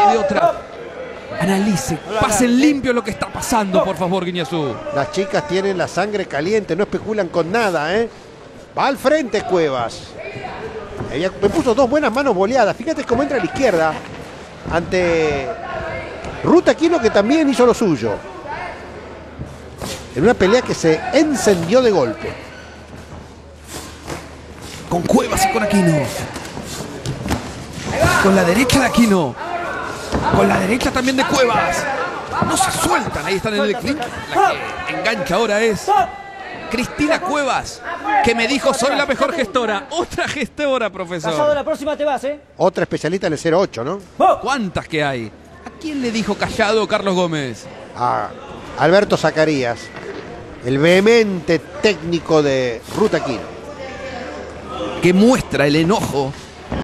de otra. Analice, pasen limpio lo que está pasando, por favor, Guiñazú. Las chicas tienen la sangre caliente, no especulan con nada, ¿eh? Va al frente Cuevas. Ella me puso dos buenas manos boleadas. Fíjate cómo entra a la izquierda ante Ruth Aquino, que también hizo lo suyo. En una pelea que se encendió de golpe. Con Cuevas y con Aquino. Con la derecha de Aquino. Con la derecha también de Cuevas. No se sueltan, ahí están en el clink. La que engancha ahora es Cristina Cuevas, que me dijo soy la mejor gestora. Otra gestora, profesor. Callado, la próxima te vas, ¿eh? Otra especialista en el 08, ¿no? ¿Cuántas que hay? ¿A quién le dijo callado Carlos Gómez? A Alberto Zacarías, el vehemente técnico de Ruth Aquino. Que muestra el enojo